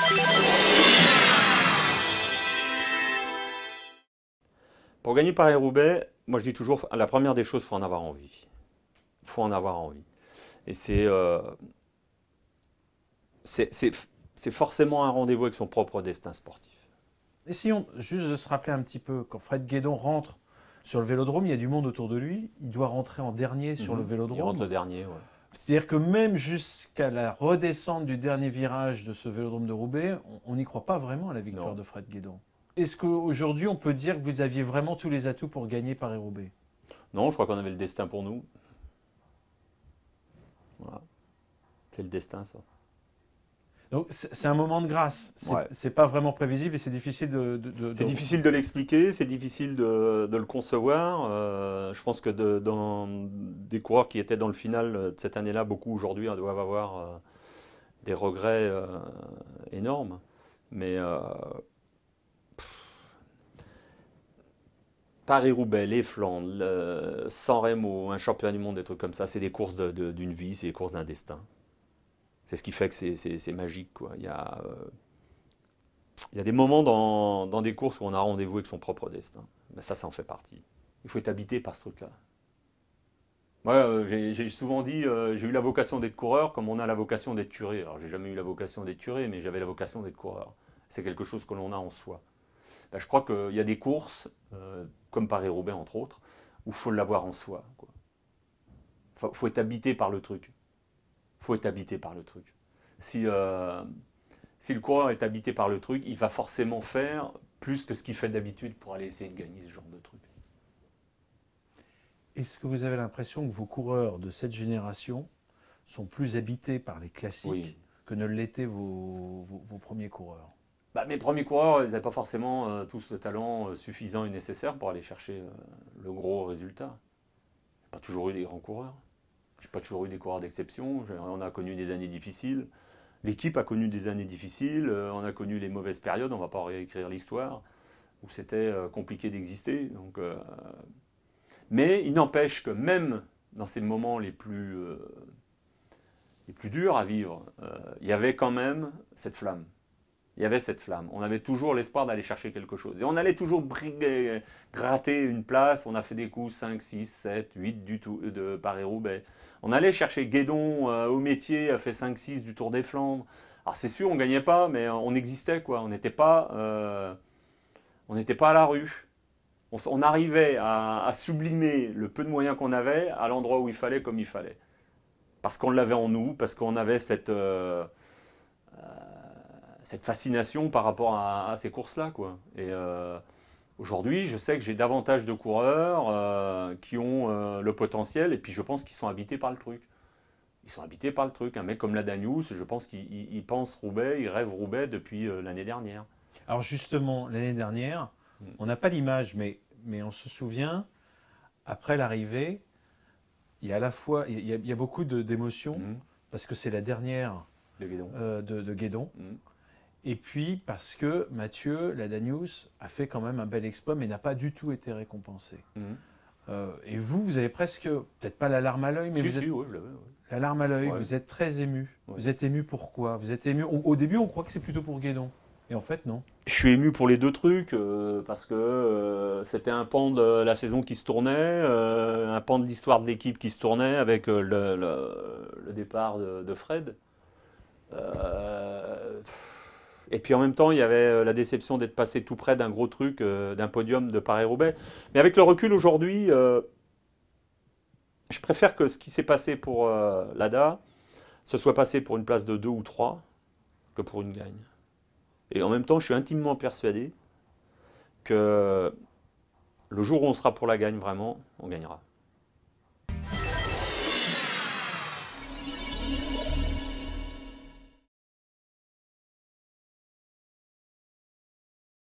Pour gagner Paris-Roubaix, moi je dis toujours, la première des choses, il faut en avoir envie. Il faut en avoir envie. Et c'est c'est- c'est forcément un rendez-vous avec son propre destin sportif. Essayons juste de se rappeler un petit peu, quand Fred Guédon rentre sur le vélodrome, il y a du monde autour de lui, il doit rentrer en dernier sur le Il rentre le vélodrome. dernier, ouais. C'est-à-dire que même jusqu'à la redescente du dernier virage de ce vélodrome de Roubaix, on n'y croit pas vraiment à la victoire Non. de Fred Guédon. Est-ce qu'aujourd'hui on peut dire que vous aviez vraiment tous les atouts pour gagner Paris-Roubaix? Non, je crois qu'on avait le destin pour nous. Voilà. C'est le destin, ça. Donc c'est un moment de grâce, Ouais. c'est pas vraiment prévisible et c'est difficile C'est difficile de l'expliquer, c'est difficile de le concevoir. Je pense que dans des coureurs qui étaient dans le final de cette année-là, beaucoup aujourd'hui doivent avoir des regrets énormes. Mais Paris-Roubaix, les Flandres, San Remo, un championnat du monde, des trucs comme ça, c'est des courses d'une vie, c'est des courses d'un destin. C'est ce qui fait que c'est magique, quoi. Il y a des moments dans des courses où on a rendez-vous avec son propre destin. Mais ça en fait partie. Il faut être habité par ce truc-là. Moi, j'ai souvent dit, j'ai eu la vocation d'être coureur comme on a la vocation d'être curé. Alors, j'ai jamais eu la vocation d'être curé, mais j'avais la vocation d'être coureur. C'est quelque chose que l'on a en soi. Ben, je crois qu'il y a des courses, comme Paris-Roubaix entre autres, où il faut l'avoir en soi, quoi. Faut être habité par le truc. Faut être habité par le truc. Si, euh, Si le coureur est habité par le truc, il va forcément faire plus que ce qu'il fait d'habitude pour aller essayer de gagner ce genre de truc. Est-ce que vous avez l'impression que vos coureurs de cette génération sont plus habités par les Oui. classiques que ne l'étaient vos premiers coureurs? Bah, mes premiers coureurs, ils n'avaient pas forcément tous le talent suffisant et nécessaire pour aller chercher le gros résultat. J'ai pas toujours eu des grands coureurs. J'ai pas toujours eu des coureurs d'exception. On a connu des années difficiles. L'équipe a connu des années difficiles. On a connu les mauvaises périodes. On va pas réécrire l'histoire où c'était compliqué d'exister. Mais il n'empêche que même dans ces moments les plus durs à vivre, il y avait quand même cette flamme. Il y avait cette flamme. On avait toujours l'espoir d'aller chercher quelque chose. Et on allait toujours gratter une place. On a fait des coups 5, 6, 7, 8 de Paris-Roubaix. On allait chercher Guédon au métier, a fait 5, 6 du Tour des Flandres. Alors c'est sûr, on ne gagnait pas, mais on existait, quoi. On n'était pas à la rue. On arrivait à sublimer le peu de moyens qu'on avait à l'endroit où il fallait, comme il fallait. Parce qu'on l'avait en nous, parce qu'on avait cette fascination par rapport à ces courses-là, quoi. Et aujourd'hui, je sais que j'ai davantage de coureurs qui ont le potentiel, et puis je pense qu'ils sont habités par le truc. Ils sont habités par le truc. Un mec comme Ladanius, je pense qu'il pense Roubaix, il rêve Roubaix depuis l'année dernière. Alors justement, l'année dernière, Mm. on n'a pas l'image, mais on se souvient, après l'arrivée, il y a à la fois, il y a beaucoup d'émotions, Mm. parce que c'est la dernière De Guédon. de Guédon, Mm. et puis parce que Mathieu Ladanius a fait quand même un bel exploit, mais n'a pas du tout été récompensé. Mm. Et vous avez presque, peut-être pas la larme à l'œil, mais Si, vous si, êtes ouais, je l'avais. Ouais. la larme à l'œil, Ouais, vous êtes très ému. ouais. Vous êtes ému pourquoi? Vous êtes ému, au début on croit que c'est plutôt pour Guédon, et en fait non. Je suis ému pour les deux trucs, parce que c'était un pan de la saison qui se tournait, un pan de l'histoire de l'équipe qui se tournait avec le départ de Fred. Euh, et puis en même temps, il y avait la déception d'être passé tout près d'un gros truc, d'un podium de Paris-Roubaix. Mais avec le recul aujourd'hui, je préfère que ce qui s'est passé pour l'ADA se soit passé pour une place de 2 ou 3 que pour une gagne. Et en même temps, je suis intimement persuadé que le jour où on sera pour la gagne vraiment, on gagnera.